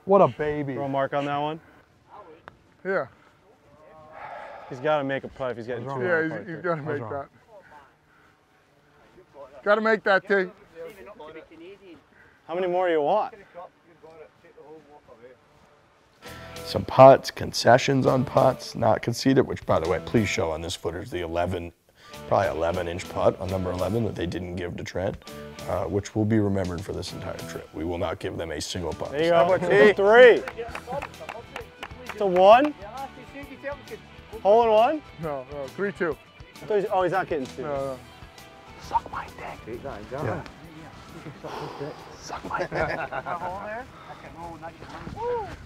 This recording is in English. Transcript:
What a baby. Throw a mark on that one. Yeah. He's got to make a putt if he's getting too Yeah, hard. he's got to make that. Got to make that, T. How many more do you want? Some putts, concessions on putts, not conceded, which by the way, please show on this footage the probably 11-inch putt on number 11 that they didn't give to Trent, which will be remembered for this entire trip. We will not give them a single putt. There you go, T. 3. To 1? Hole in 1? No, 3-2. Oh, he's not getting 2. No. Suck my dick. Yeah. Suck my dick. That hole there, I can roll nice and